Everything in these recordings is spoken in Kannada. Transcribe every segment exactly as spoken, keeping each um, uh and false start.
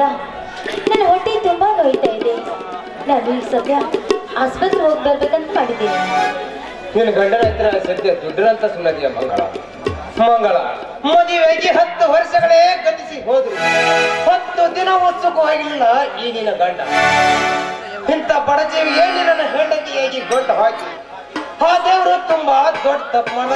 ನನ್ನ ಹೊಟ್ಟೆ ತುಂಬಾ ನೋಯ್ತಾ ಇದೆ. ನಾನು ಈ ಸದ್ಯ ಆಸ್ಪತ್ರೆ ಹೋಗಿ ಬರ್ಬೇಕಂತ ಮಾಡಿದ್ದೀನಿ. ನಿನ್ನ ಗಂಡನ ಹತ್ರ ಸದ್ಯ ದುಡ್ಡರಂತ ಸುಮ್ಮನೆಯ ಮಂಗಳ ಮಂಗಳ ಮದುವೆಗೆ ಹತ್ತು ವರ್ಷಗಳೇ ಗತಿಸಿ ಹೋದ್ರು. ಹತ್ತು ದಿನ ಉತ್ಸುಕವಾಗಿಲ್ಲ ಈಗಿನ ಗಂಡ. ಇಂಥ ಬಡಜೀವಿಗೆ ನಿನ್ನ ಹೆಂಡತಿಯಾಗಿ ಗಂಟು ಹಾಕಿ ಆ ದೇವರು ತುಂಬಾ ದೊಡ್ಡ ತಪ್ಪು ಮಾಡ.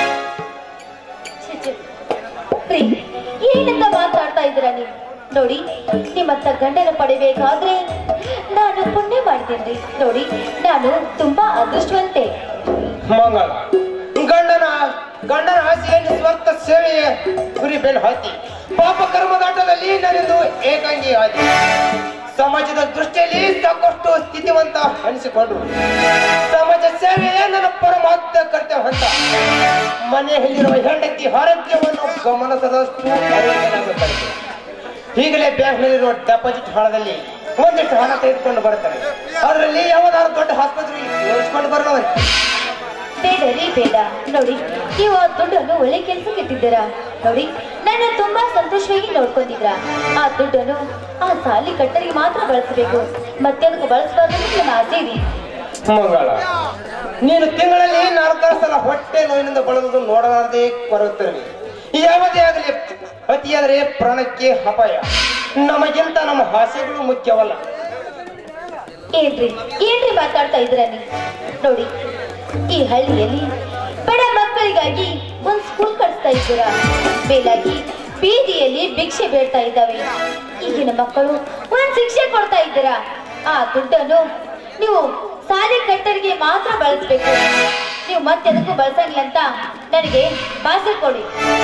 ಏನಂತ ಮಾತಾಡ್ತಾ ಇದ್ದೀರಾ ನೀವು? ನೋಡಿ, ನಿಮ್ಮತ್ತ ಗಂಡನ ಪಡಿಬೇಕಾದ್ರೆ ನಾನು ಪುಣ್ಯ ಮಾಡ್ತೀನಿ. ನೋಡಿ, ನಾನು ತುಂಬಾ ಅದೃಷ್ಟವಂತೆ. ಮಂಗಳ ಗಂಡನ ಗಂಡನ ಆಸೆಯ ನಿಸ್ವಾರ್ಥ ಸೇವೆಯ ಗುರಿ ಬೆನ್ನು ಹಾಕಿ ಪಾಪ ಕರ್ಮದಾಟದಲ್ಲಿ ನನ್ನದು ಏಕಾಂಗಿ ಆಗಿ ಸಮಾಜದ ದೃಷ್ಟಿಯಲ್ಲಿ ಸಾಕಷ್ಟು ಸ್ಥಿತಿವಂತ ಅನಿಸಿಕೊಂಡ್ರು. ಸಮಾಜ ಸೇವೆಯೇ ನನ್ನ ಪರಮಾತ್ಮ ಕರ್ತವ್ಯ ಅಂತ ಮನೆಯಲ್ಲಿರುವ ಹೆಂಡತಿ ಆರೋಗ್ಯವನ್ನು ಗಮನಿಸದಷ್ಟು ಅರಿವಿಸಲಾಗುತ್ತದೆ. ಈಗಲೇ ಬ್ಯಾಂಕ್ ನಲ್ಲಿರುವ ಡೆಪಾಸಿಟ್ ಹಣದಲ್ಲಿ ಒಂದಿಷ್ಟು ಹಣ ತೆಗೆದುಕೊಂಡು ಬರ್ತಾರೆ. ಅದರಲ್ಲಿ ಯಾವುದಾದ್ರು ದೊಡ್ಡ ಆಸ್ಪತ್ರೆಗೆ ಯೋಚಿಸಿಕೊಂಡು ಬರೋಣ. ಬೇಡ ರೀ ಬೇಡ. ನೋಡಿ, ನೀವು ಆ ದುಡ್ಡನ್ನು ಒಳ್ಳೆ ಕೆಲಸಕ್ಕೆ ಇಟ್ಟಿದ್ದೀರಾ. ನೋಡಿ, ನನ್ನ ತುಂಬಾ ಸಂತೋಷವಾಗಿ ನೋಡ್ಕೊಂಡಿದ್ರ. ಆ ದುಡ್ಡನ್ನು ಆ ಸಾಲಿ ಕಟ್ಟರಿಗೆ ಮಾತ್ರ ಬಳಸಬೇಕು, ಮತ್ತೆ ಅದಕ್ಕೆ ಬಳಸಬಾರ್ದು ನನ್ನ ಆಸೆ ಇದೆ. ಮಂಗಳ, ನೀನು ತಿಂಗಳಲ್ಲಿ ನಾಲ್ಕಾರು ಸಲ ಹೊಟ್ಟೆ ನೋವಿನಿಂದ ಬಳಲುವುದು ನೋಡಲಾರದೆ ಬರುತ್ತಿರಲಿ. ಯಾವುದೇ ಆಗಲಿ ಅತಿಯಾದರೆ ಪ್ರಾಣಕ್ಕೆ ಅಪಾಯ. ನಮಗಿಂತ ನಮ್ಮ ಆಸೆಗಳು ಮುಖ್ಯವಲ್ಲ. ಏನ್ರಿ ಏನ್ರಿ ಮಾತಾಡ್ತಾ ಇದ್ರ ನೀವು? ನೋಡಿ, ಈ ಹಳ್ಳಿಯಲ್ಲಿ ಬಡ ಮಕ್ಕಳಿಗಾಗಿ ಒಂದ್ ಸ್ಕೂಲ್ ಕಟ್ಸ್ತಾ ಇದ್ದೀರಾ. ಮೇಲಾಗಿ ಬೀದಿಯಲ್ಲಿ ಭಿಕ್ಷೆ ಬೇಡ್ತಾ ಇದ್ದಾವೆ ಈಗಿನ ಮಕ್ಕಳು. ಒಂದ್ ಶಿಕ್ಷೆ ಕೊಡ್ತಾ ಇದ್ದೀರಾ. ಆ ದುಡ್ಡನ್ನು ನೀವು ಸಾಲಿ ಕಟ್ಟರಿಗೆ ಮಾತ್ರ ಬಳಸಬೇಕು. ನೀವು ಮತ್ತೆ ಅದಕ್ಕೂ ಬಳಸಂಗಿಲ್ಲ ಅಂತ ನನಗೆ ಭಾಷೆ ಕೊಡಿ.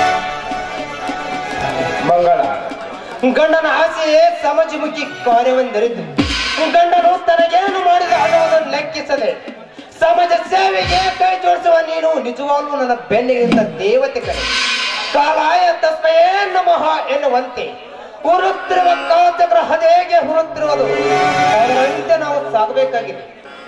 ಮಂಗಳ, ಗಂಡನ ಆಸೆಯೇ ಸಮಾಜಮುಖಿ ಕಾರ್ಯವೆಂದರಿದ್ದು ಗಂಡನು ತನಗೇನು ಮಾಡಿದ ಅನ್ನೋದನ್ನು ಲೆಕ್ಕಿಸದೆ ಸಮಾಜ ಸೇವೆಗೆ ಕೈ ಜೋಡಿಸುವ ನೀನು ನಿಜವಾಗ್ಲೂ ನನ್ನ ಬೆನ್ನಿಗಿಂತ ದೇವತೆ ಕರೆ. ಕಾಲಾಯ ತಸ್ಮಯೇ ನಮಃ ಎನ್ನುವಂತೆ ಹುರುತ್ತಿರುವ ಕಾಲಚಕ್ರ ಹೇಗೆ ಹುರುತ್ತಿರುವುದು ಅದರಂತೆ ನಾವು ಸಾಗಬೇಕಾಗಿದೆ.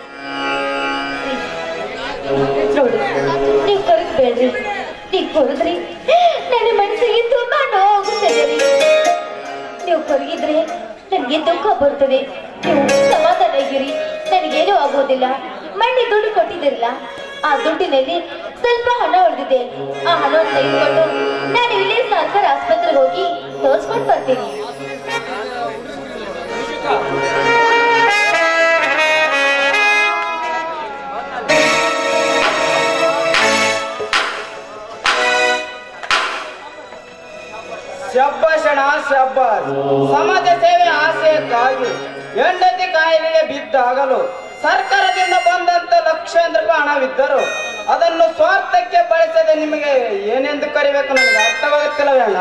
ನೋಡಿ, ನೀವು ಕೊರಗಬೇಡ್ರಿ. ನೀವು ಕೊರದ್ರಿ ನನ್ನ ಮನಸ್ಸಿಗೆ ತುಂಬಾ ನೋವಾಗುತ್ತದೆ. ನೀವು ಕೊರಗಿದ್ರೆ ನನಗೆ ದುಃಖ ಬರ್ತದೆ. ನೀವು ಸಮಾಧಾನ ಆಗಿರಿ, ನನಗೇನೂ ಆಗೋದಿಲ್ಲ. ಮಣ್ಣಿ ದುಡ್ಡು ಕೊಟ್ಟಿದ್ದಿರಲ್ಲ, ಆ ದುಡ್ಡಿನಲ್ಲಿ ಸ್ವಲ್ಪ ಹಣ ಉಳಿದಿದೆ. ಆ ಹಣವನ್ನು ತೆಗೆದುಕೊಂಡು ನಾನು ಇಲ್ಲೇ ಸರ್ಕಾರಿ ಆಸ್ಪತ್ರೆಗೆ ಹೋಗಿ ತೋರಿಸ್ಕೊಂಡು ಬರ್ತೀನಿ. ಶಬ್ಬಾಷಣ ಶಬ್ಬಾಸ್. ಸಮಾಜ ಸೇವೆ ಆಶಯಕ್ಕಾಗಿ ಹೆಂಡತಿ ಕಾಯಿಲೆಗೆ ಬಿದ್ದಾಗಲು ಸರ್ಕಾರದಿಂದ ಬಂದಂತ ಲಕ್ಷಾಂತರ ರೂಪಾಯಿ ಹಣವಿದ್ದರು ಅದನ್ನು ಸ್ವಾರ್ಥಕ್ಕೆ ಬಳಸದೆ ನಿಮಗೆ ಏನೆಂದು ಕರಿಬೇಕು ನನಗೆ ಅರ್ಥವಾಗುತ್ತಿಲ್ಲವೇಣ?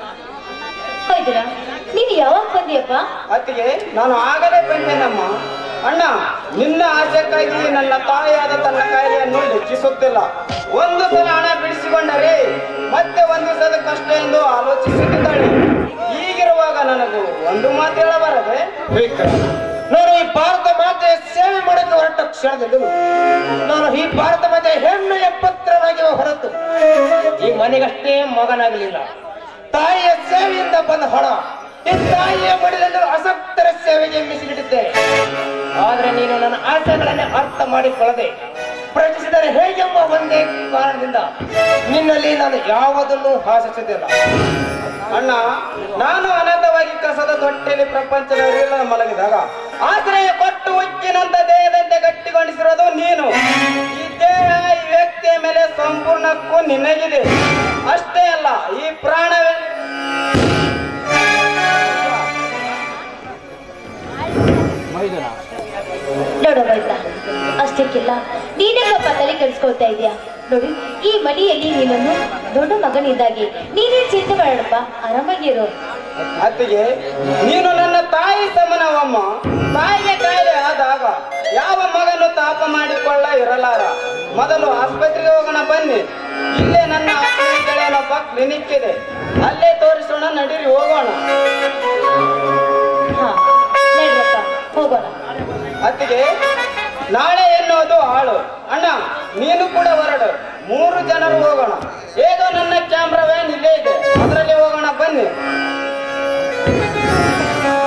ನೀನು ಯಾವಾಗ ಬಂದಿಯಪ್ಪ? ಅತ್ತಿಗೆ, ನಾನು ಆಗಲೇ ಬಂದೇನಮ್ಮ. ಅಣ್ಣ, ನಿನ್ನ ಆಸೆಕ್ಕಾಗಿ ನನ್ನ ತಾಯಿಯಾದ ತನ್ನ ಕಾಯಿಲೆಯನ್ನು ಲೆಕ್ಕಿಸುತ್ತಿಲ್ಲ. ಒಂದು ಸಲ ಹಣ ಬಿಡಿಸಿಕೊಂಡರೆ ಮತ್ತೆ ಒಂದು ಸಲ ಕಷ್ಟ ಎಂದು ಆಲೋಚಿಸುತ್ತಿದ್ದಾಳೆ. ಈಗಿರುವಾಗ ನನಗೂ ಒಂದು ಮಾತು ಹೇಳಬಾರದೆ? ನಾನು ಈ ಭಾರತ ಮಾತೆ ಸೇವೆ ಮಾಡಕ್ಕೆ ಹೊರಟ ಕ್ಷಣದಲ್ಲಿ ನಾನು ಈ ಭಾರತ ಮಾತೆ ಹೆಣ್ಣು ಎಪ್ಪತ್ತರಾಗಿ ಹೊರತು ಈ ಮನೆಗಷ್ಟೇ ಮಗನಾಗಲಿಲ್ಲ. ತಾಯಿಯ ಸೇವೆಯಿಂದ ಬಂದ ಹಣ ಈ ತಾಯಿಯ ಮಡಿದಲ್ಲಿ ಆಸಕ್ತರ ಸೇವೆಗೆ ಮೀಸಲಿಟ್ಟಿದ್ದೆ. ಆದ್ರೆ ನೀನು ನನ್ನ ಆಸೆಗಳನ್ನೇ ಅರ್ಥ ಮಾಡಿಕೊಳ್ಳದೆ ಪ್ರಶ್ನಿಸಿದರೆ ಹೇಗೆಂಬ ಒಂದೇ ಕಾರಣದಿಂದ ನಿನ್ನಲ್ಲಿ ನಾನು ಯಾವುದನ್ನು ಆಶಿಸುತ್ತಿಲ್ಲ. ಅಣ್ಣ, ನಾನು ಅನಂತವಾಗಿ ಕಸದ ತೊಟ್ಟೆಯಲ್ಲಿ ಪ್ರಪಂಚದ ಅರಿವಿಲ್ಲ ಮಲಗಿದಾಗ ಆಶ್ರಯ ಕೊಟ್ಟು ಉಕ್ಕಿನಂತ ದೇಹದಂತೆ ಗಟ್ಟಿಗೊಳಿಸಿರೋದು ನೀನು. ಈ ದೇಹ ಈ ವ್ಯಕ್ತಿಯ ಮೇಲೆ ಸಂಪೂರ್ಣಕ್ಕೂ ನಿನಗಿದೆ. ಅಷ್ಟೇ ಅಲ್ಲ, ಈ ಪ್ರಾಣವೇ ನೋಡ ಬೈತ ಅಷ್ಟಕ್ಕಿಲ್ಲ ನೀನೇಗಪ್ಪ ತಲೆ ಕೆಡಿಸ್ಕೊಳ್ತಾ ಇದೀಯಾ? ನೋಡಿ, ಈ ಮನೆಯಲ್ಲಿ ನೀನನ್ನು ದೊಡ್ಡ ಮಗನಿದ್ದಾಗಿ ನೀನೇ ಚಿಂತೆ ಮಾಡಪ್ಪ, ಆರಾಮಾಗಿರು. ಅತ್ತಿಗೆ, ನೀನು ನನ್ನ ತಾಯಿ ಸಮನವಮ್ಮ. ತಾಯಿಗೆ ಕಾಯಿಲೆ ಆದಾಗ ಯಾವ ಮಗನು ತಾಪ ಮಾಡಿಕೊಳ್ಳ ಇರಲಾರ. ಮೊದಲು ಆಸ್ಪತ್ರೆಗೆ ಹೋಗೋಣ ಬನ್ನಿ. ಇಲ್ಲೇ ನನ್ನ ಗೆಳೆಯನೊಬ್ಬ ಕ್ಲಿನಿಕ್ ಇದೆ, ಅಲ್ಲೇ ತೋರಿಸೋಣ. ನಡೀರಿ, ಹೋಗೋಣ. ಹಾ, ನಡ್ರಪ್ಪ, ಹೋಗೋಣ. ಅತ್ತಿಗೆ, ನಾಳೆ ಎನ್ನುವುದು ಹಾಳು. ಅಣ್ಣ, ನೀನು ಕೂಡ ಹೊರಡು. ಮೂರು ಜನರು ಹೋಗೋಣ. ಹೇಗೋ ನನ್ನ ಕ್ಯಾಮ್ರಾ ವ್ಯಾನ್ ಇಲ್ಲೇ ಇದೆ, ಅದರಲ್ಲಿ ಹೋಗೋಣ ಬನ್ನಿ.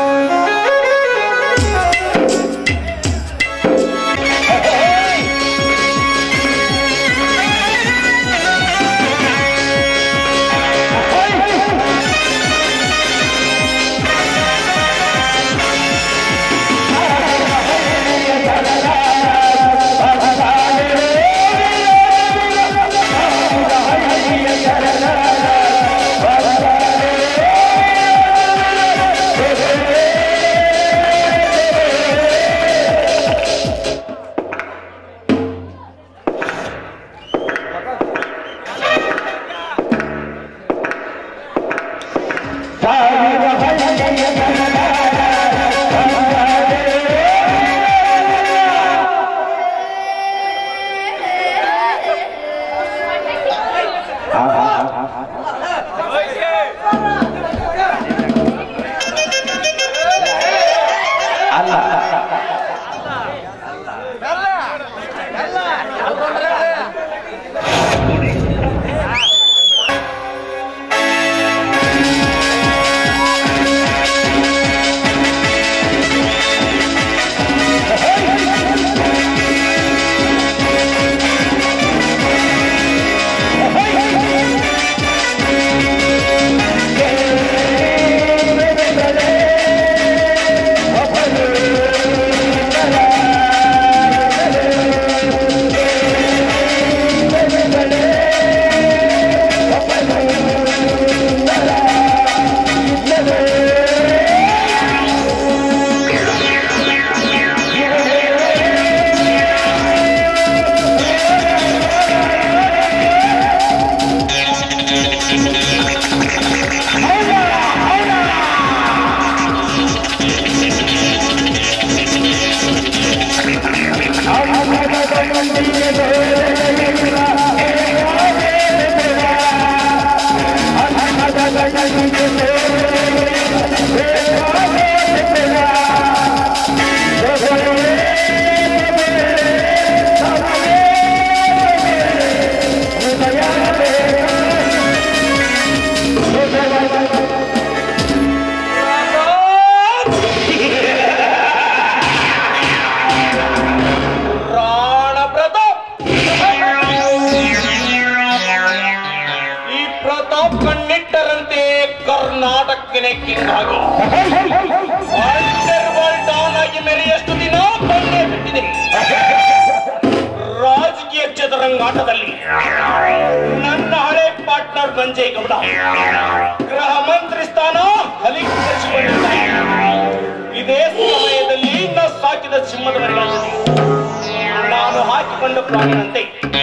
ರಾಜಕೀಯ ಚದುರಂಗಾಟದಲ್ಲಿ ನನ್ನ ಹಳೆ ಪಾರ್ಟ್ನರ್ ಮಂಜೇಗೌಡ ಗೃಹ ಮಂತ್ರಿ ಸ್ಥಾನ ಹಲಿಕರಿಸಿಕೊಂಡಿದ್ದಾರೆ. ಇದೇ ಸಮಯದಲ್ಲಿ ನ ಸಾಕಿದ ಸಿಂಹದ ಮರಿಗಳಲ್ಲಿ ನಾನು ಹಾಕಿಕೊಂಡ ಪ್ರಾಣಿಯಂತೆ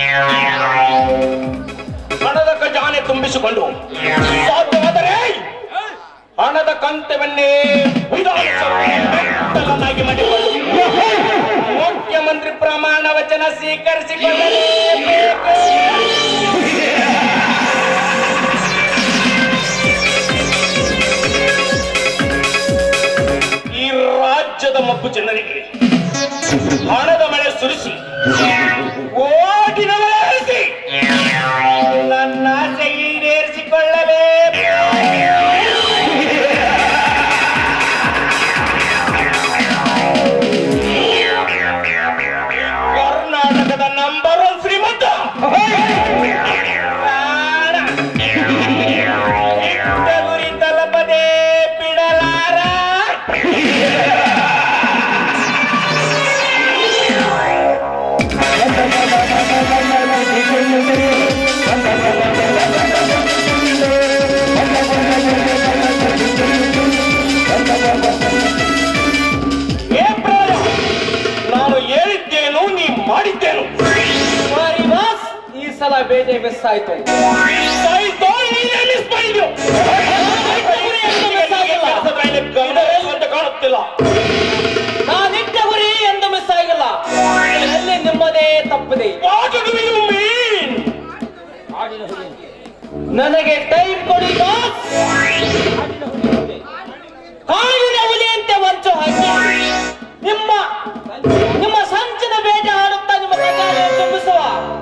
ಹಣದ ಖಜಾನೆ ತುಂಬಿಸಿಕೊಂಡು ಸಾಧ್ಯವಾದರೆ ಹಣದ ಕಂತವನ್ನೇ ವಿಧಾನಸಭೆಯನ್ನಾಗಿ ಮಾಡಿಕೊಂಡು ಮುಖ್ಯಮಂತ್ರಿ ಪ್ರಮಾಣ ವಚನ ಸ್ವೀಕರಿಸಿಕೊಳ್ಳಬೇಕು. ಈ ರಾಜ್ಯದ ಮಬ್ಬು ಜನರಿಗೆ ಹಣದ ಮಳೆ ಸುರಿಸಿ ಓಟಿನ ಮಳೆ ಹರಿಸಿ ನನ್ನ ಆಸೆ ಈಡೇರಿಸಿಕೊಳ್ಳಬೇಕು. ಕರ್ನಾಟಕದ ನಂಬರ್ ಒನ್ ಶ್ರೀಮಂತ ಗುರಿ ತಲುಪದೆ ಬಿಡಲಾರ. ನಾನು ಹೇಳಿದ್ದೇನು ನೀ ಮಾಡಿದ್ದೇನು. ಈ ಸಲ ಬೇಟೆ ಮಿಸ್ ಆಯ್ತು. ಕಾಣುತ್ತಿಲ್ಲ. ನಾನಿಟ್ಟ ಗುರಿ ಎಂದು ಮಿಸ್ ಆಗಿಲ್ಲ. ಅಲ್ಲಿ ನಿಮ್ಮದೇ ತಪ್ಪಿದೆ. ನನಗೆ ಟೈಮ್ ಕೊಡಿ ಬಾಸ್. ಕಾಡಿನ ಹುಲಿಯಂತೆ ವಂಚು ಹಾಕಿ ನಿಮ್ಮ ನಿಮ್ಮ ಸಂಚಿನ ಬೇಟೆ ಆಡುತ್ತಾ ನಿಮ್ಮ ಖಜಾನೆ ತುಂಬಿಸುವ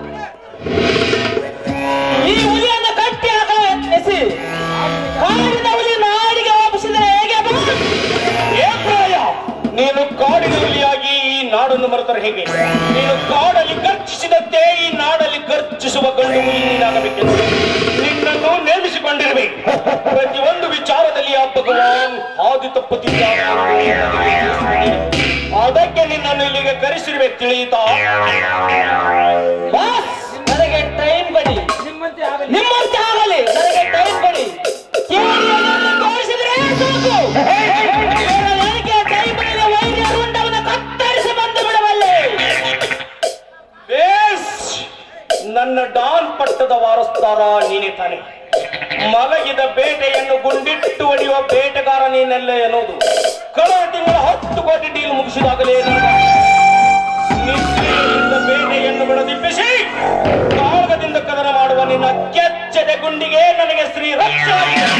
ಈ ಹುಲಿಯನ್ನು ಕಟ್ಟಿ ಹಾಕಲು ಯತ್ನಿಸಿ ಕಾಡಿನ ಹುಲಿ ನಾಡಿಗೆ ವಾಪಸಿದರೆ ಹೇಗೆ ಏಪ್ರಾಯ, ನೀನು ಕಾಡಿನ ಹುಲಿಯಾಗಿ ಈ ನಾಡನ್ನು ಮರೆತರೆ ಹೇಗೆ? ನೀನು ಕಾಡಲ್ಲಿ ಗರ್ಜಿಸಿದಂತೆ ಈ ನಾಡಲ್ಲಿ ಗರ್ಜಿಸುವ ಗಂಡು ಹುಲಿ ನೀನಾಗಬೇಕೆಂದು ನಿನ್ನನ್ನು ನೇಮಿಸಿಕೊಂಡಿರಬೇಕು. ಪ್ರತಿಯೊಂದು ವಿಚಾರದಲ್ಲಿ ಆ ಭಗವಾನ್ ಹಾದಿ ತಪ್ಪುತ್ತಿದ್ದ. ಅದಕ್ಕೆ ನಿನ್ನನ್ನು ಇಲ್ಲಿಗೆ ಕರೆಸಿರ್ಬೇಕು, ತಿಳಿಯಿತಾ? ನನಗೆ ಟೈಮ್ ಕೊಡಿ. ನಿಮ್ಮಂತೆ ಆಗಲಿ. ನನಗೆ ಟೈಮ್ ಕೊಡಿ. ತೋರಿಸಿದ್ರೆ ಸಾಕು. ನನಗೆ ಟೈಮ್ ವೈದ್ಯ ರುಂಡವನ್ನು ಕತ್ತರಿಸಿ ಬಂದು ಬಿಡಬಲ್ಲೆ. ಬೇಸ್, ನನ್ನ ಡಾನ್ ಪಟ್ಟದ ವಾರಸ್ತಾರ ನೀನೇ ತಾನೆ. ಮಲಗಿದ ಬೇಟೆಯನ್ನು ಗುಂಡಿಟ್ಟು ಹೊಡೆಯುವ ಬೇಟೆಗಾರ ನೀನೆಲ್ಲ ಎನ್ನುವುದು ಕಳೆದ ತಿಂಗಳ ಹತ್ತು ಕೋಟಿ ಡೀಲ್ ಮುಗಿಸಿದಾಗಲೇ ನಿದ್ರೆಯಿಂದ ಬೇಟೆಯನ್ನು ಬಿಡದಿಪ್ಪಿಸಿ ಕಾಳಗದಿಂದ ಕದನ ಮಾಡುವ ನಿನ್ನ ಕೆಚ್ಚದೆ ಗುಂಡಿಗೆ ನನಗೆ ಶ್ರೀ ರಕ್ಷ.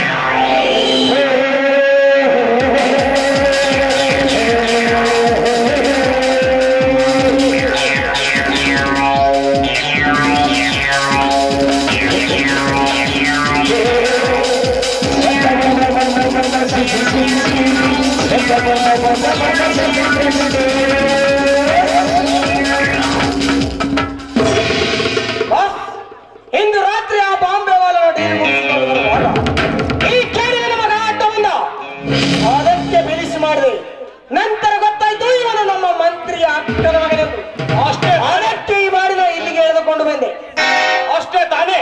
ಇಂದು ರಾತ್ರಿ ಆ ಬಾಂಬೆ ವಾಲ ಈ ಕೇಳಿದ ಮಗ ಆಟವಿಂದ ಅದಕ್ಕೆ ಬಿಲಿಸಿ ಮಾಡಿದೆ. ನಂತರ ಗೊತ್ತಾಯ್ತು ಇವನು ನಮ್ಮ ಮಂತ್ರಿಯ ಅಕ್ಕನ ಮಗನೆಂದು. ಅಷ್ಟೇ ಅದಕ್ಕೆ ಈ ಬಾರಿ ನಾವು ಇಲ್ಲಿಗೆ ಎಳೆದುಕೊಂಡು ಬಂದೆ. ಅಷ್ಟೇ ತಾನೇ.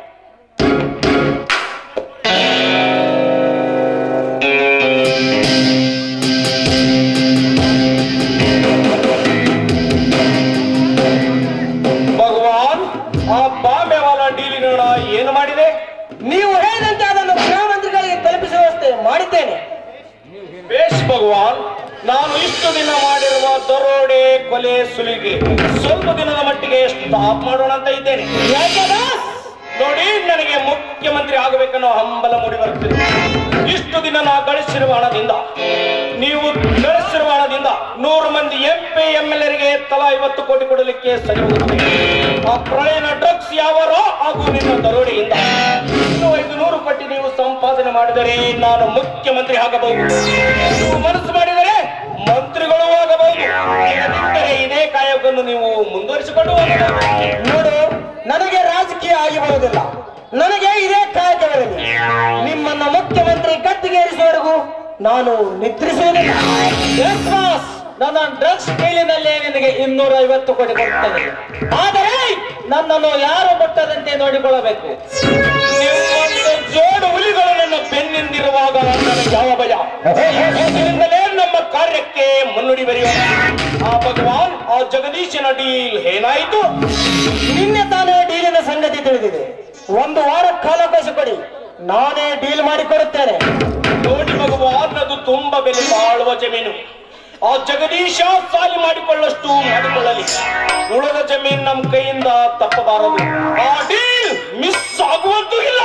ಭಗವಾನ್, ಆ ಬಾಂಬೆವಾಲ ಡೀಲಿನ ಏನು ಮಾಡಿದೆ? ನೀವು ಹೇಳಿದಂತೆ ಅದನ್ನು ಗೃಹ ಮಂತ್ರಿಗಳಿಗೆ ತಲುಪಿಸುವ ವ್ಯವಸ್ಥೆ ಮಾಡಿದ್ದೇನೆ. ಬೇಷ್ ಭಗವಾನ್, ನಾನು ಇಷ್ಟು ದಿನ ಮಾಡಿರುವ ದರೋಡೆ ಕೊಲೆ ಸುಲಿಗೆ ಸ್ವಲ್ಪ ದಿನದ ಮಟ್ಟಿಗೆ ಸ್ಟಾಪ್ ಮಾಡೋಣ ಅಂತ ಇದ್ದೇನೆ. ನೋಡಿ, ನನಗೆ ಮುಖ್ಯಮಂತ್ರಿ ಆಗಬೇಕನ್ನೋ ಹಂಬಲ ಮೂಡಿ ಬರುತ್ತಿದೆ. ಇಷ್ಟು ದಿನ ನಾ ಗಳಿಸಿರುವ ಹಣದಿಂದ, ನೀವು ಗಳಿಸಿರುವ ಹಣದಿಂದ ನೂರು ಮಂದಿ ಎಂ ಪಿ ಎಂ ಎಲ್ ಎರಿಗೆ ತಲಾ ಐವತ್ತು ಕೋಟಿ ಕೊಡಲಿಕ್ಕೆ ಸರಿ ಹೋಗುತ್ತದೆ. ಆ ಪ್ರಳಯನ ಡ್ರಗ್ಸ್ ಯಾವಾರೋ ಹಾಗೂ ನಿನ್ನ ದರೋಡೆಯಿಂದ ಇನ್ನು ಐದು ನೂರು ಪಟ್ಟಿ ನೀವು ಸಂಪಾದನೆ ಮಾಡಿದರೆ ನಾನು ಮುಖ್ಯಮಂತ್ರಿ ಆಗಬಹುದು. ನೀವು ಮನಸ್ಸು ಮಾಡಿದರೆ ಮಂತ್ರಿಗಳು ಆಗಬಹುದು. ಇದೇ ಕಾಯಕವನ್ನು ನೀವು ಮುಂದುವರಿಸಿಕೊಂಡು ಹೋಗಬಹುದು. ನೋಡು, ನನಗೆ ರಾಜಕೀಯ ಆಗಿರುವುದಿಲ್ಲ, ನನಗೆ ಇದೇ ಕಾಯಕವಿರಲಿ. ನಿಮ್ಮನ್ನ ಮುಖ್ಯಮಂತ್ರಿ ಗದ್ದಿಗೇರಿಸುವವರೆಗೂ ನಾನು ನಿದ್ರಿಸುವುದಿಲ್ಲ. ನನ್ನ ಡ್ರಗ್ಸ್ ಡೀಲಿನಲ್ಲೇ ನಿನಗೆ ಇನ್ನೂರ ಐವತ್ತು ಕೋಟಿ ಕೊಡ್ತೇನೆ. ಆದರೆ ನನ್ನನ್ನು ಯಾರು ಮುಟ್ಟದಂತೆ ನೋಡಿಕೊಳ್ಳಬೇಕು. ನಿಮ್ಮಂತ ಜೋಡು ಹುಲಿಗಳು ನನ್ನ ಬೆನ್ನಿಂದಿರುವಾಗ ನನಗೆ ಯಾವ ಭಯ? ಇದರಿಂದಲೇ ನಮ್ಮ ಕಾರ್ಯಕ್ಕೆ ಮುನ್ನುಡಿ ಬರೆಯೋಣ. ಆ ಭಗವಾನ್, ಆ ಜಗದೀಶನ ಡೀಲ್ ಏನಾಯಿತು? ನಿನ್ನೆ ತಾನೇ ಡೀಲಿನ ಸಂಗತಿ ತಿಳಿದಿದೆ. ಒಂದು ವಾರ ಕಾಲಾವಕಾಶ ಕೊಡಿ, ನಾನೇ ಡೀಲ್ ಮಾಡಿಕೊಡುತ್ತೇನೆ. ನೋಡಿ ಭಗವಾನ್, ಅದು ತುಂಬಾ ಬೆಲೆ ಬಾಳುವ ಜಮೀನು. ಆ ಜಗದೀಶ ಸಾಲಿ ಮಾಡಿಕೊಳ್ಳಷ್ಟು ಮಾಡಿಕೊಳ್ಳಲಿ. ಉಳಿದ ಜಮೀನು ನಮ್ಮ ಕೈಯಿಂದ ತಪ್ಪಬಾರದು. ಆ ಡೀಲ್ ಮಿಸ್ ಆಗುವಂತೂ ಇಲ್ಲ.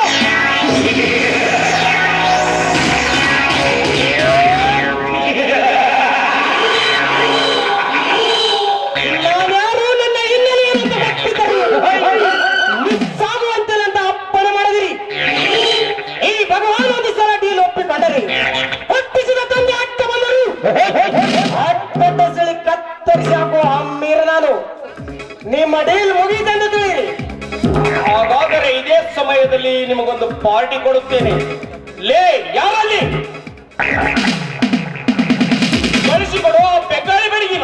ನಾನ್ಯಾರು ನನ್ನ ಹಿನ್ನೆಲೆಯನ್ನು ಮಿಸ್ ಆಗುವಂತಿಲ್ಲ ಅಂತ ಅಪ್ಪನ ಮಾಡಿದಿರಿ. ಈ ಭಗವಾನ್ ಒಂದು ಸಲ ಡೀಲ್ ಒಪ್ಪಿಕೊಂಡರಿ, ಒಪ್ಪಿಸಿದ ತಂದೆ ಅಟ್ಟ ಬಂದರು. ಅಟ್ಟಸಳಿ ಕತ್ತರಿಸಿ ಹಾಕುವ ಅಮ್ಮೀರ ನಾನು. ನಿಮ್ಮ ಡೀಲ್ ಮುಗಿದಂದು ತಿಳಿಯಿರಿ. ಹಾಗಾದರೆ ಇದೇ ಸಮಯದಲ್ಲಿ ನಿಮಗೊಂದು ಪಾರ್ಟಿ ಕೊಡುತ್ತೇನೆ. ಲೇ, ಯಾರಲ್ಲಿ ಕಳಿಸಿಕೊಡುವ ಬೆಕ್ಕಾಳಿ ಬೆಳಗಿನ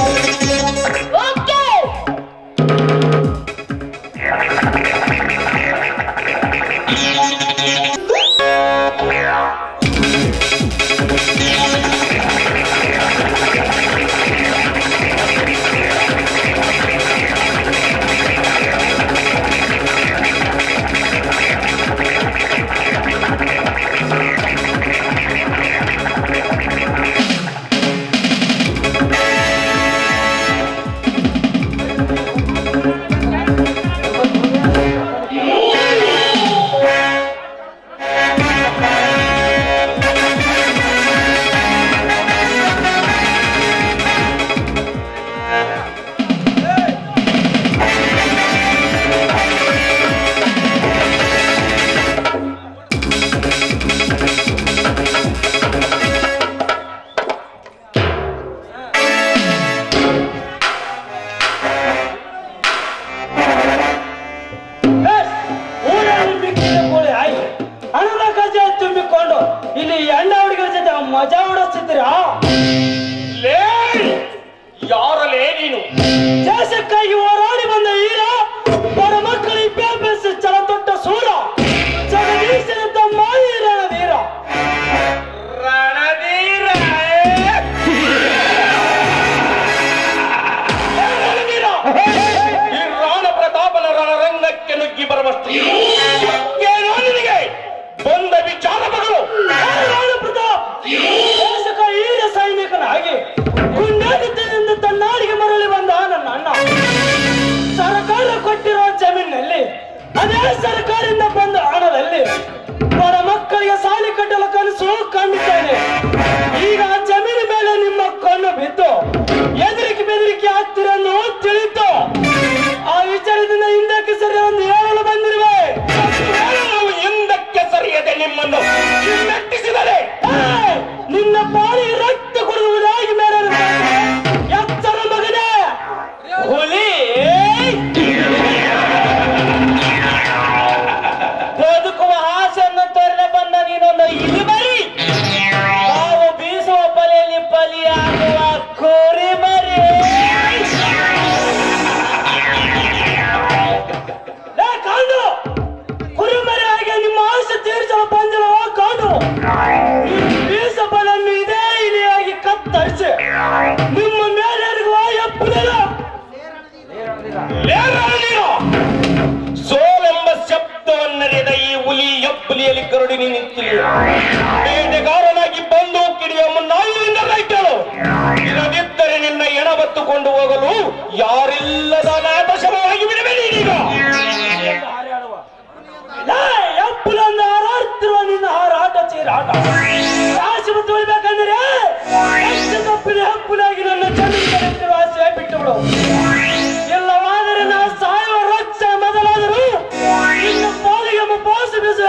ಇಲ್ಲಿ ಅಣ್ಣ ಹುಡುಗರ ಜೊತೆ ಮಜಾ ಉಡಿಸ್ತಿದ್ದೀರಾ? ಯಾರಲ್ಲೇ ನೀನು? ದೇಶಕ್ಕಾಗಿ ಹೋರಾಡಿ ಬಂದ ಹೀರ, ಬಡ ಮಕ್ಕಳ ವಿದ್ಯಾಭ್ಯಾಸ ಛಲ ತೊಟ್ಟ ಸೂರ, ಜಗದೀಶನ ತಮ್ಮ ರಣಧೀರ. ರಣಧೀರ ಈ ರಾಣ ಪ್ರತಾಪನ ರಣರಂಗಕ್ಕೆ ನುಗ್ಗಿ ಬರುವಷ್ಟು ನಿನಗೆ ಬಂದ ವಿಚಾರ ಮಗಳು. ರಾಣ ಪ್ರತಾಪ್ ದೇಶಕ ಹೀರ ಸೈನಿಕನಾಗಿ ಗುಂಡಾಗಿದ್ದರಿಂದ ತನ್ನಾಡಿಗೆ ಮರಳಿ ಬಂದ ನನ್ನ ಅಣ್ಣ. ಸರ್ಕಾರ ಕೊಟ್ಟಿರೋ ಜಮೀನಿನಲ್ಲಿ, ಅದೇ ಸರ್ಕಾರದಿಂದ ಬಂದ ಹಣದಲ್ಲಿ ಬಡ ಮಕ್ಕಳಿಗೆ ಸಾಲಿ ಕಟ್ಟಲು ಕನಸು ಕಂಡಿದ್ದೇನೆ. ಈಗ ಆ ಜಮೀನು ಮೇಲೆ ನಿಮ್ಮ ಕಣ್ಣು ಬಿದ್ದು ಎದರಿಕೆ ಬೆದರಿಕೆ ಆಗ್ತಿರನ್ನು ತಿಳಿತು. ಆ ವಿಚಾರದಿಂದ ಹಿಂದಕ್ಕೆ ಸರಿ ಒಂದು ಹೇಳಲು ಬಂದಿರುವೆ. ನಾವು ಹಿಂದಕ್ಕೆ ಸರಿಯದೆ ನಿಮ್ಮನ್ನು ಮೆಟ್ಟಿಸಿದರೆ ನಿನ್ನ ಪಾಳಿ ರಕ್ತ ಕೊಡುವುದಾಗಿ ಮೇಲೆ ಎತ್ತರ ಮಗನೇ ಹುಲಿ. ಬದುಕುವ ಆಸೆಯನ್ನು ತೋರಲೆ ಬಂದ ನೀನೊಂದು ಇಲ್ಲಿ ಬರಿ. ನಾವು ಬೀಸುವ ಬಲೆಯಲ್ಲಿ ಬಲಿಯಾಗುವ ಕೋರಿ ಮರಿ. ಕಾಂಡು ಕುರಿಮರಿ ಹಾಗೆ ನಿಮ್ಮ ಆಸೆ ತೀರಿಸಲು ಬಂದಿರುವ ಕಾಂಡು ಬೀಸ ಬಲನ್ನು ಇದೇ ಇಲಿಯಾಗಿ ಕತ್ತರಿಸಿ ನಿಮ್ಮ ಮೇಲೆ ಎಪ್ಪುದಿಲ್ಲ. ಸೋಲೆಂಬ ಶಬ್ದವನ್ನರಿದ ಈ ಹುಲಿ ಎಬ್ಬುಲಿಯಲ್ಲಿ ಕರುಡಿ ನಿಂತಿಲ್ಲ. ಬೇಟೆಗಾರನಾಗಿ ಬಂದು ಕಿಡಿಯ ಮುನ್ನ ಇಲ್ಲಿಂದ ರೈತರು ಇಲ್ಲದಿದ್ದರೆ ನಿನ್ನ ಎಣ ಹೊತ್ತುಕೊಂಡು ಹೋಗಲು ಯಾರಿಲ್ಲದ ನಾಟಶಮವಾಗಿ ಬಿಡಬೇಡಿ ಈಗ. ಎಪ್ಪುಲಂದ ಹಾರಾಡ್ತಿರುವ ನಿನ್ನ ಹಾರಾಟ ಚೀರಾಟ ರಾಶಿ ತುಳಿಬೇಕಂದ್ರೆ ಎಷ್ಟು ತಪ್ಪಿನ ಹಪ್ಪುಲಾಗಿ ನನ್ನ ಚಂದ್ರ ಆಸೆ ಬಿಟ್ಟು ಬಿಡು. ಇಲ್ಲವಾದರೆ ನಾ ಸಾಯುವ ರಕ್ಷ ಮೊದಲಾದರೂ ಇನ್ನು ಪಾಲಿಗೆ ಪಾಸು ಬೀಸುವ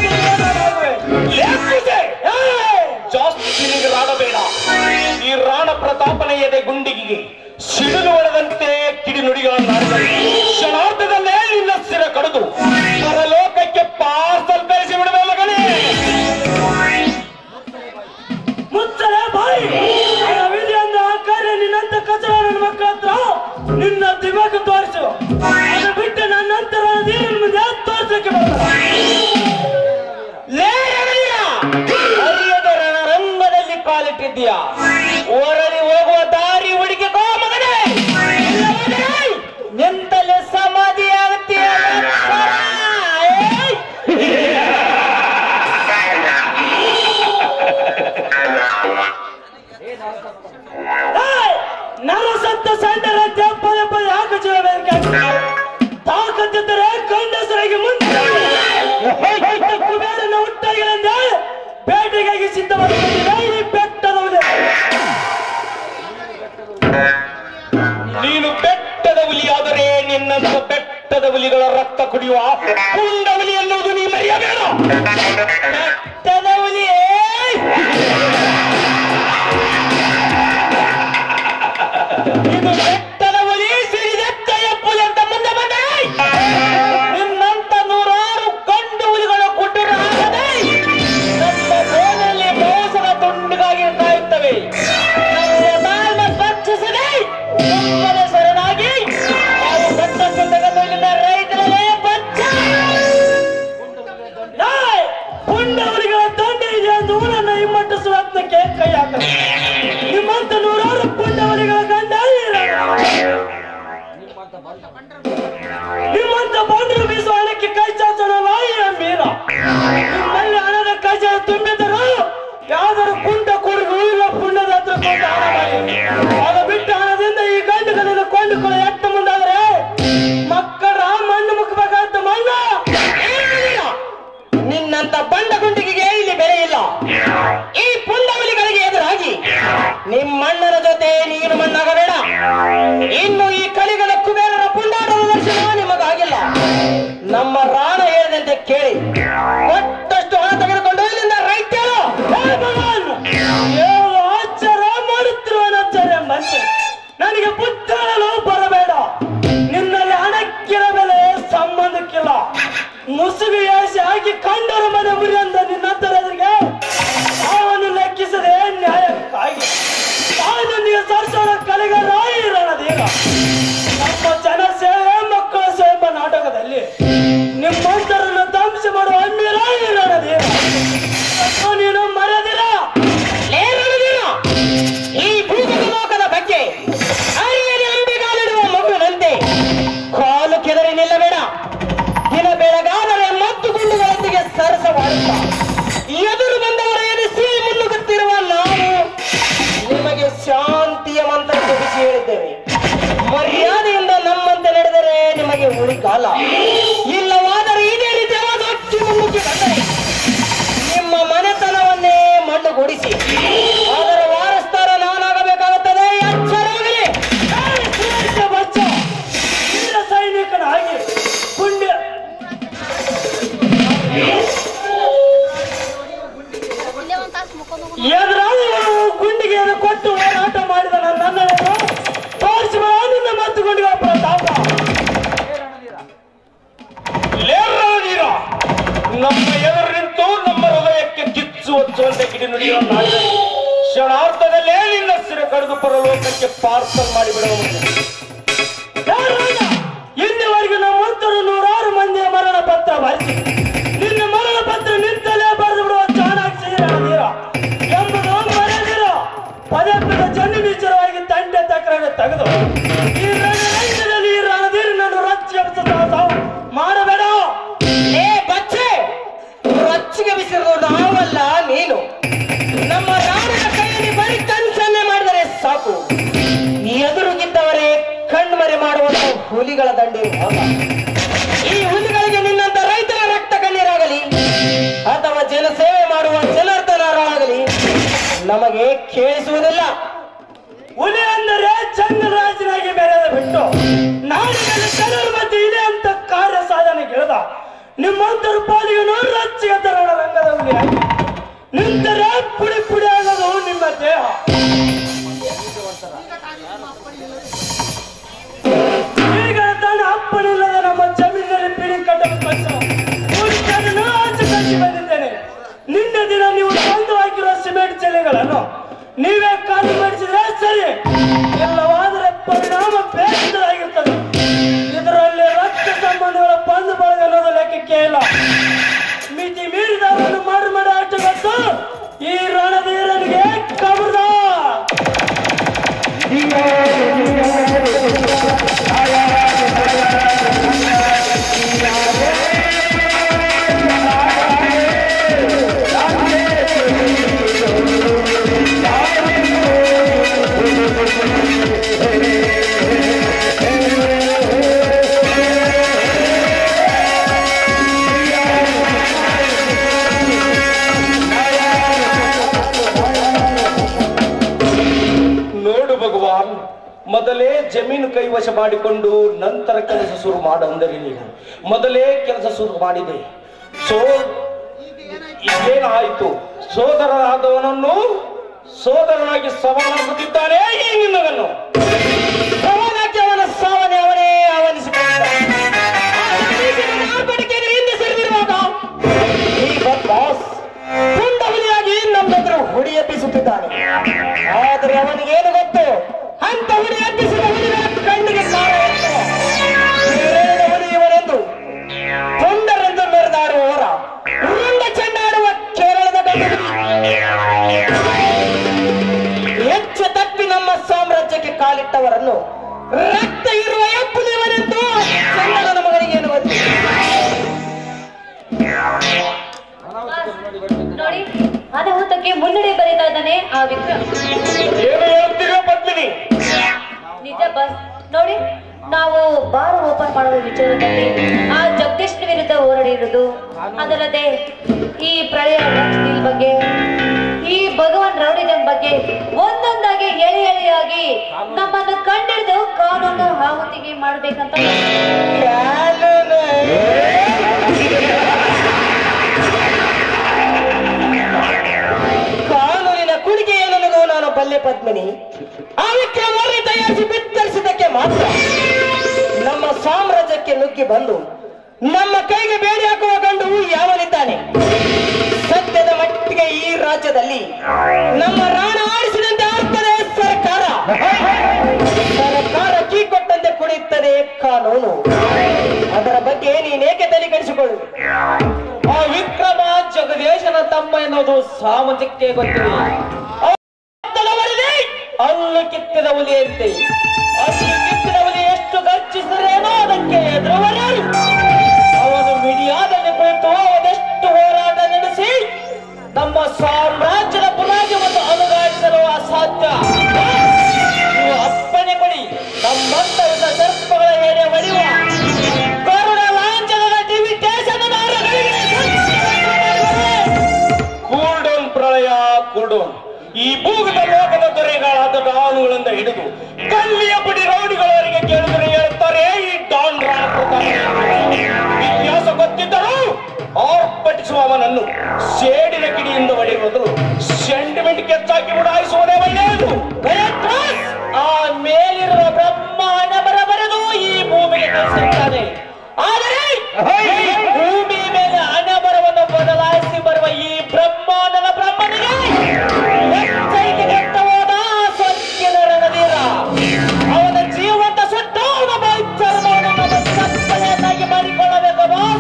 ಜಾಸ್ತಿ ನಿನಗೆ ರಾಡಬೇಡ. ಈ ರಾಣ ಪ್ರತಾಪನ ಎದೆ ಗುಂಡಿಗೆ ಸಿಡಿಲು ಹೊಡೆದಂತೆ ಕಿಡಿ ನುಡಿಗಳನ್ನಾಡಿದರೆ ಕ್ಷಣಾರ್ಧದಲ್ಲೇ ನಿನ್ನ ಸಿರ ಕಡಿದು ಪರಲೋಕಕ್ಕೆ ಪಾರ್ಸಲ್ ಕಳಿಸಿ ಬಿಡುವ ಮಗನೇ. ಮುಚ್ಚಲೆ ಬಾಯಿ ವಿಧಿಯಂದ ಕಾರ್ಯ ನಿನ್ನಂತ ಕಚರ ನನ್ನ ಮಕ್ಕಳ ಹತ್ರ ನಿನ್ನ ದಿವಾಗ ತೋರಿಸು. ಅದು ಬಿಟ್ಟು ನನ್ನಂತರ ನೀರಿನ ಮುಂದೆ ತೋರಿಸಕ್ಕೆ ಬರ್ತಾರೆ. ಅರಿಯದ ರಣರಂಗದಲ್ಲಿ ಕಾಲಿಟ್ಟಿದ್ದೀಯಾ? ಹೊರಳಿ ಹೋಗುವ ದಾರಿ ಹುಡುಕಿಕೋ ಮಗನೇ, ನಿಂತಲ್ಲೇ ಸಮಾಧಿ ಆಗುತ್ತೀಯ. ನರ ಸತ್ತ ಸಂಡರಂತೆ ಪದೇ ಪದೇ ಹಾಕುತ್ತಿರಬೇಕು. ತಾಕತ್ತಿದ್ದರೆ ಗಂಡಸರಿಗೆ ಮುಂದೆ ಕುಬೇರನ ಹುಟ್ಟಗಳಿಂದ ಬೇಟೆಗಾಗಿ ಸಿದ್ಧವಾಗಿದ್ದರೆ ಈ ಬೆಟ್ಟದ ಹುಲಿ. ನೀನು ಬೆಟ್ಟದ ಹುಲಿಯಾದರೆ ನಿನ್ನಂತ ಬೆಟ್ಟದ ಹುಲಿಗಳ ರಕ್ತ ಕುಡಿಯುವ ಪುಂಡ ಹುಲಿ ಎನ್ನುವುದು ನೀ ಮರೆಯಬೇಡ. ಬೆಟ್ಟದ ಹುಲಿ ಇದು ಬೆಟ್ಟದ ಹುಲಿ ಸಿರಿದೆತ್ತ ಎಪ್ಪುಲಿ ಅಂತ ಮುಂದೆ ಬಂದೆ. ನಿನ್ನಂತ ನೂರಾರು ಗಂಡು ಹುಲಿಗಳ ಕುಟುಂಬ ಆಗದೆ ನಮ್ಮ ಗೋನಲ್ಲಿ ಮೋಸದ ತುಂಡುಗಾಗಿ ಕಾಯುತ್ತವೆ. ನಮ್ಮ ತಾಳ್ಮೆ ಪಕ್ಷಿಸದೆ ತುಂಬದ ಶರಣಾಗಿ ನಾವು ಬೆಟ್ಟಕ್ಕೆ ತೆಗೆದೊಯ್ಲಿನ ರೈತರಲ್ಲೇ ಬಚ್ಚ ಪುಂಡ ಹುಲಿಗಳ ದಂಡ ಇದೆ ಎಂದು ನನ್ನ ಹಿಮ್ಮಟ್ಟಿಸುವ ಯತ್ನಕ್ಕೆ ಕೈ ಹಾಕಲಿ. ನಿಮ್ಮಂತ ನೂರಾರು ಪುಂಡ ಹುಲಿಗಳ ಗಂಡ ನಿಮ್ಮಂತ ಬಂದರು ಬೀಸುವ ಹಣಕ್ಕೆ ಕೈ ಚಾಚನ ನಾಯಿಯ ಮೀರ. ನಿಮ್ಮಲ್ಲಿ ಹಣದ ಕಜ ತುಂಬಿದರು ಯಾವ್ದಾರು ಕುಂಟ ಕುಡುಗು ಇಲ್ಲ ಪುಣ್ಯದ ಹತ್ರ ಕೊಂಡು ಹಣ ಮಾಡಿ ಅದು ಬಿಟ್ಟು ಹಣದಿಂದ ಈ ಗಂಡುಗಳನ್ನು ಕೊಂಡುಕೊಳ್ಳೋ ಎಟ್ಟ ಮುಂದಾದ್ರೆ ಮಕ್ಕಳ ಮಣ್ಣು ಮುಕ್ಕಬೇಕಾದ ಮಣ್ಣ. ನಿನ್ನಂತ ಬಂಡ ಗುಂಡಿಗೆ ಇಲ್ಲಿ ಬೆಲೆ ಇಲ್ಲ. ಈ ಪುಂಡ ಹುಲಿಗಳಿಗೆ ಎದುರಾಗಿ ನಿಮ್ಮಣ್ಣನ ಜೊತೆ ನೀನು ಮಣ್ಣಾಗಬೇಡ. ಇನ್ನು ಈ ಕಲಿಗಳ ಕುಬೇರನ ಪುಂಡಾಟದ ದರ್ಶನ ನಿಮಗಾಗಿಲ್ಲ. ನಮ್ಮ ರಾಣ ಹೇಳಿದಂತೆ ಕೇಳಿ ಕೊಟ್ಟಷ್ಟು ಹಣ ತೆಗೆದುಕೊಂಡು ಇಲ್ಲಿಂದ ರೈತ ಆಚಾರ ಮಾಡುತ್ತಿರುವ ಆಚಾರ್ಯ ಮಂತೆ ನನಗೆ ಬುದ್ಧಳು ಬರಬೇಡ. ನಿನ್ನಲ್ಲಿ ಹಣಕ್ಕಿರ ಬೆಲೆ ಸಂಬಂಧಕ್ಕಿಲ್ಲ. ಮುಸುಗು ಯಾಸಿ ಹಾಕಿ ಕಂಡರ ಮನೆ ಮುರಿ ಅಂದ ನಿನ್ನಂತರ ಎದುರಿಗೆ ಅವನು ಲೆಕ್ಕಿಸದೆ ನ್ಯಾಯಕ್ಕಾಗಿ ಅವನೊಂದಿಗೆ ಸರ್ಸೋಣ ಕಲೆಗೆ ರಾಯಿ ರಣದೀಗ ನಮ್ಮ ಜನ ಸೇವೆ ಮಕ್ಕಳ ಸೇವೆ ನಾಟಕದಲ್ಲಿ ನಿಮ್ಮಂತರನ್ನು ಧ್ವಂಸ ಮಾಡುವ ಅಣ್ಣಿ ರಾಯಿ ರಣದೀಗ ನೀನು ಮರೆದಿರ ಈ ಭೂಗತ ಲೋಕದ ಬಗ್ಗೆ ಅರಿಯದೆ ಅಂಬೆಗಾಲಿಡುವ ಮಗುವಿನಂತೆ ಕಾಲು ಕೆದರಿ ನಿಲ್ಲಬೇಡ. ದಿನ ಬೆಳಗಾದರೆ ಮತ್ತು ಗುಂಡುಗಳೊಂದಿಗೆ ಸರಸವಾಡುತ್ತ ಎದುರು ಬಂದವರ ಎನಿಸಿ ಮುನ್ನುಗ್ಗುತ್ತಿರುವ ನಾವು ನಿಮಗೆ ಶಾಂತಿಯ ಮಂತ್ರ ಜಪಿಸಿ ಹೇಳಿದ್ದೇವೆ. ಮರ್ಯಾದೆಯಿಂದ ನಮ್ಮಂತೆ ನಡೆದರೆ ನಿಮಗೆ ಉಳಿಗಾಲ. ಇಲ್ಲವಾದರೆ ಇದೇ ರೀತಿಯಾದ ಅಚ್ಚಿ ಮುನ್ನುಗ್ಗಿ ಬಂದರೆ ನಿಮ್ಮ ಮನೆತನವನ್ನೇ ಮಣ್ಣುಗೂಡಿಸಿ ಅದರ ವಾರಸ್ತಾರ ನಾನಾಗಬೇಕಾಗುತ್ತದೆ. ಎಚ್ಚರವಾಗಲಿ. ಸೈನಿಕನಾಗಿ ಪುಣ್ಯ ಎದುರಾಗಿ ಗುಂಡಿಗೆ ಕೊಟ್ಟು ಹೋರಾಟ ಮಾಡಿದ ನನ್ನನ್ನು ತೋರಿಸಿ ನಿನ್ನ ಮತ್ತು ಗುಂಡಿಗೆ ಪ್ರತಾಪ ನಮ್ಮ ಎದುರು ನಿಂತು ನಮ್ಮ ಹೃದಯಕ್ಕೆ ಕಿಚ್ಚು ಹೊಚ್ಚುವಂತೆ ಕಿಡಿ ನುಡಿಯನ್ನು ಕ್ಷಣಾರ್ಥದಲ್ಲೇ ನಿನ್ನ ಸಿರ ಕಡಿದು ಪರಲೋಕಕ್ಕೆ ಪಾರ್ಸಲ್ ಮಾಡಿಬಿಡುವ. ಇಲ್ಲಿವರೆಗೂ ನಮ್ಮಂತರು ನೂರಾರು ಮಂದಿಯ ಮರಣ ಪತ್ರ ಬರೆಸಿ ನಿನ್ನ ಮರಣ ಪತ್ರ ನಿಂತಲೇ ಬರೆದು ಬಿಡುವ ಚಾಣಾಕ್ಷಿ ರಣಧೀರ ಎಂಬುದು ಮರೆದಿರ. ಪದೇ ಪದೇ ಜನ್ಮ ವಿಚಾರವಾಗಿ ತಂಡೆ ತಕ್ರಾಗ ತೆಗೆದು ಈ ರಣರಂಗದಲ್ಲಿ ಈ ರಣಧೀರನನ್ನು ರಚ್ಚಿ ಸಾವು ಮಾಡಬೇಡ. ಏ ಬಚ್ಚೆ, ರಚ್ಚಿಗೆ ಬಿಸಿರುವುದು ನಾವಲ್ಲ ನೀನು. ನಮ್ಮ ರಾಣದ ಕೈಯಲ್ಲಿ ಬರೀ ಕನ್ಸನ್ನೆ ಮಾಡಿದರೆ ಸಾಕು. ಕಂಡಿರುವಾಗ ಈ ಹುಲಿಗಳಿಗೆ ನಿನ್ನಂತ ರೈತರ ರಕ್ತ ಕಣ್ಣೀರಾಗಲಿ ಅಥವಾ ಜನಸೇವೆ ಮಾಡುವ ಜನಾರ್ದನರಾಗಲಿ ನಮಗೆ ಕೇಳಿಸುವುದಿಲ್ಲ. ಹುಲಿ ಅಂದರೆ ಚಂದ್ರರಾಜನಾಗಿ ಬೆಳೆದ ಬಿಟ್ಟು ನಾಡಿನಲ್ಲಿ ಜನರ ಮಧ್ಯೆ ಇದೆ ಅಂತ ಕಾರ್ಯ ಸಾಧನೆ ಗೆಳೆದ ನಿಮ್ಮಂತರ ಪಾಲಿಗೆ ನೂರು ರಚ್ಚಿಗೆ ತರಣ ರಂಗದ ಹುಲಿಯಾಗಿ ನಿಂತರೆ ಪುಡಿ ಪುಡಿ ಆಗೋದು ನಿಮ್ಮ ದೇಹ. ಈಗ ತನ್ನ ಅಪ್ಪನಿಲ್ಲದ ನಮ್ಮ ಜಮೀನಿನಲ್ಲಿ ಪಿಡಿ ಕಟ್ಟಲು ಕಟ್ಟು ಆಚೆ ಕಟ್ಟಿ ಬಂದಿದ್ದೇನೆ. ನಿನ್ನೆ ದಿನ ನೀವು ತಂದು ಹಾಕಿರುವ ಸಿಮೆಂಟ್ ಚೆಲೆಗಳನ್ನು ನೀವೇ ಖಾಲಿ ಮಾಡಿಸಿದ್ರೆ ಸರಿ, ಎಲ್ಲವಾದರೆ ಪರಿಣಾಮ ಬೇಸರವಾಗಿರ್ತದೆ. ಇದರಲ್ಲಿ ರಕ್ತ ಸಂಬಂಧಗಳ ಬಂಧು ಬಳಗ ಅನ್ನೋದು ಲೆಕ್ಕಕ್ಕೆ ಇಲ್ಲ. ಮಿತಿ ಮೀರಿದವರನ್ನು ಮಾರು ಮಾಡಿ ಆಟಗತ್ತು ಈ ರಣಧೀರನಿಗೆ ಕಬರ್ದ. ಮೊದಲೇ ಜಮೀನು ಕೈವಶ ಮಾಡಿಕೊಂಡು ನಂತರ ಕೆಲಸ ಶುರು ಮಾಡಂದರೆ ನೀವು ಮೊದಲೇ ಕೆಲಸ ಶುರು ಮಾಡಿದೆ. ಸೋ ಈಗೇನಾಯಿತು? ಸೋದರನಾದವನನ್ನು ಸೋದರನಾಗಿ ಸವಾಲಾಗುತ್ತಿದ್ದಾನೆ ಈ ನಿನ್ನವನ್ನು ಸವಾಲಾಗಿ ಅವನ ಸಾವನೆ ಅವನೇ ಆವರಿಸಿಕೊಂಡಿದ್ದಾನೆ. ಈಗ ಬಾಸ್ ಪುಂಡ ಹುಲಿಯಾಗಿ ನಮ್ಮ ಎದುರು ಹುಡಿ ಎಬ್ಬಿಸುತ್ತಿದ್ದಾನೆ. ಆದರೆ ಅವನಿಗೇನು ಗೊತ್ತು? ಅಂತ ಹುಡಿ ಎಬ್ಬಿಸಿದ ಹುಲಿಗಳ ಕಣ್ಣಿಗೆ ಕಾರ ಹುಲಿ ಇವರೆಂದು ಪುಂಡರೆಂದು ಮೆರೆದಾಡುವವರ ಉರುಂಡ ಚೆಂಡಾಡುವ ಕೇರಳದ ಹೆಚ್ಚು ತಪ್ಪಿ ನಮ್ಮ ಸಾಮ್ರಾಜ್ಯಕ್ಕೆ ಕಾಲಿಟ್ಟವರನ್ನು ರಕ್ತ ಇರುವ ಎಪ್ಪುಲಿವರೆಂದು ಕನ್ನಡದ ಮಗನಿಗೇನು ಗೊತ್ತು? ನೋಡಿ, ಅನಾಹುತಕ್ಕೆ ಮುನ್ನಡೆ ಬರೀತಾ ಇದ್ದಾನೆ ಆ ವಿಕ್ರಮ್. ಏನು ಹೇಳ್ತೀರೋ ಪದ್ಮಿನಿ? ನಿಜ ಬಸ್. ನೋಡಿ, ನಾವು ಬಾರ್ ಓಪನ್ ಮಾಡುವ ವಿಚಾರದಲ್ಲಿ ಆ ಜಗದೀಶ್ ವಿರುದ್ಧ ಹೋರಾಡಿರುವುದು, ಅದಲ್ಲದೆ ಈ ಪ್ರಳಯ ಸ್ಟೀಲ್ ಬಗ್ಗೆ, ಈ ಭಗವಾನ್ ರೌಡಿಜಂ ಬಗ್ಗೆ ಒಂದೊಂದಾಗಿ ಎಳೆ ಎಳೆಯಾಗಿ ನಮ್ಮನ್ನು ಕಂಡಿಡಿದು ಕಾನೂನು ಆಹುತಿಗೆ ಮಾಡ್ಬೇಕಂತ ಕಾನೂನಿನ ಕುಡಿಗೆ ಏನನ್ನೋದು ನಾನು ಬಲ್ಲೆ ಪದ್ಮಿನಿ. ಆ ವಿಕ್ರಮವನ್ನು ತಯಾರಿಸಿ ಬಿತ್ತರಿಸಿದ್ದಕ್ಕೆ ಮಾತ್ರ ನಮ್ಮ ಸಾಮ್ರಾಜ್ಯಕ್ಕೆ ನುಗ್ಗಿ ಬಂದು ನಮ್ಮ ಕೈಗೆ ಬೇಡಿ ಹಾಕುವ ಗಂಡು ಯಾವನಿದ್ದಾನೆ? ಸದ್ಯದ ಮಟ್ಟಿಗೆ ಈ ರಾಜ್ಯದಲ್ಲಿ ನಮ್ಮ ರಾಣ ಆಡಿಸಿದಂತೆ ಆಗ್ತದೆ ಸರ್ಕಾರ. ಸರ್ಕಾರ ಕೀ ಕೊಟ್ಟಂತೆ ಕುಡಿಯುತ್ತದೆ ಕಾನೂನು. ಅದರ ಬಗ್ಗೆ ನೀನೇಕೆ ತಲೆ ಕೆಡಿಸಿಕೊಳ್ಳು? ಆ ವಿಕ್ರಮ ಜಗದೀಶನ ತಮ್ಮ ಎನ್ನುವುದು ಸಾಮಾಜಿಕ ಗೊತ್ತಿದೆ. ಅಲ್ಲು ಕಿತ್ತಿದ ಹುಲಿಯಂತೆ ಅಲ್ಲು ಕಿತ್ತಿದ ಹುಲಿ ಎಷ್ಟು ಗರ್ಜಿಸಿದ್ರೇನೋ ಅದಕ್ಕೆ ಎದುರುವರಾರು. ಅವನು ಮೀಡಿಯಾದಲ್ಲಿ ಕುಳಿತು ಅದೆಷ್ಟು ಹೋರಾಟ ನಡೆಸಿ ನಮ್ಮ ಸಾಮ್ರಾಜ್ಯದ ಬುನಾದಿಯನ್ನು ಅಲುಗಾಡಿಸಲು ಅಸಾಧ್ಯ. ನೀವು ಅಪ್ಪಣೆ ಕೊಡಿ, ನಮ್ಮಂತರದ ಸರ್ಪಗಳ ಎಡೆ ಹೊಡೆಯುವ ಕರುಣ ಲಾಂಛನದ ಡಿವಿಟೇಷನ್ ಕೂಲ್ಡೌನ್ ಪ್ರಳಯ ಕೂಲ್ಡೌನ್. ಈ ಭೂಗತ ಲೋಕದ ದೊರೆಗಳಾದ ಡಾನ್ಗಳಿಂದ ಹಿಡಿದು ಕಲ್ಲಿಯ ಪುಡಿ ರೌಡಿಗಳವರಿಗೆ ಕೇಳಿದರೆ ಹೇಳ್ತಾರೆ ಈ ಡಾನ್ ಇತಿಹಾಸ ಗೊತ್ತಿದ್ದರೂ ಆರ್ಭಟಿಸುವ ಅವನನ್ನು ಸೇಡಿನ ಕಿಡಿಯಿಂದ ಹೊಡೆಯುವುದು ಸೆಂಟಿಮೆಂಟ್ ಕೆಚ್ಚಾಕಿ ಉಡಾಯಿಸುವುದೇ ಒಳ್ಳೆಯದು. ಆ ಮೇಲಿರುವ ಬ್ರಹ್ಮಾಂಡ ಬರಬರದು ಈ ಭೂಮಿಗೆ ಕಳಿಸುತ್ತಾನೆ. ಆದರೆ ಭೂಮಿ ಮೇಲೆ ಹಣಬರವನ್ನು ಬದಲಾಯಿಸಿ ಬರುವ ಈ ಬ್ರಹ್ಮಾಂಡದ ಬ್ರಹ್ಮನಿಗೆ ಕೆಟ್ಟವಾದ ಸ್ವಚ್ಛದ ರಣಧೀರ ಅವನ ಜೀವಂತ ಸುಟ್ಟು ಚರ್ಮವನ್ನು ಸಪ್ಪನೆಯನ್ನಾಗಿ ಮಾಡಿಕೊಳ್ಳಬೇಕು.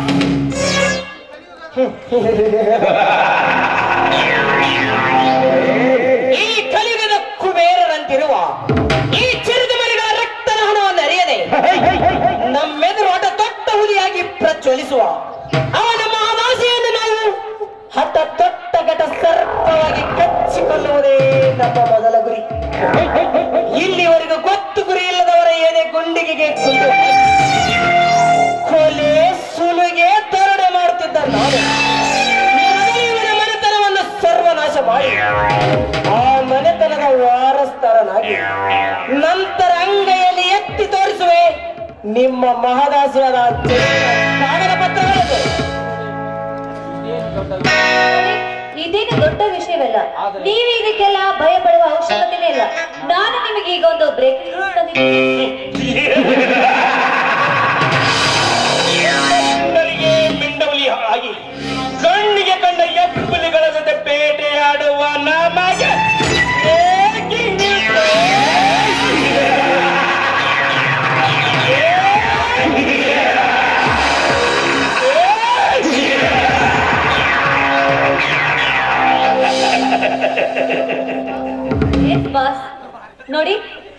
ಈ ಕಲಿಯುಗದ ಕುಬೇರರಂತಿರುವ ಈ ಚಿರಿದ ಮರಿಗಳ ರಕ್ತದ ಹಣವನ್ನು ಅರಿಯದೆ ನಮ್ಮೆದುರಾಟ ದೊಡ್ಡ ಹುಲಿಯಾಗಿ ಪ್ರಜ್ವಲಿಸುವ ಅವನ ಮಹಾದಾಸೆಯನ್ನು ನಾವು ಹಠ ದೊಡ್ಡ ಘಟ ಸರ್ಪವಾಗಿ ಕಚ್ಚಿಕೊಳ್ಳುವುದೇ ನಮ್ಮ ಮೊದಲ ಗುರಿ. ಇಲ್ಲಿವರೆಗೂ ಗೊತ್ತು ಗುರಿ ಇಲ್ಲದವರ ಏನೇ ಗುಂಡಿಗೆಗೆ ಕುಂದು ಇದೇನು ದೊಡ್ಡ ವಿಷಯವಲ್ಲ. ನೀವು ಇದಕ್ಕೆಲ್ಲ ಭಯ ಪಡುವ ಅವಶ್ಯಕತೆನೇ ಇಲ್ಲ. ನಾನು ನಿಮಗೆ ಈಗ ಒಂದು ಬ್ರೇಕ್ ಮಿಂಡವಲಿ ಆಗಿ ಕಣ್ಣಿಗೆ ಕಂಡ ಎಪ್ಪಲಿಗಳ ಜೊತೆ ಬೇಟೆಯಾಡುವ ನಮಗೆ ಬಾಸ್ ನೋಡಿ,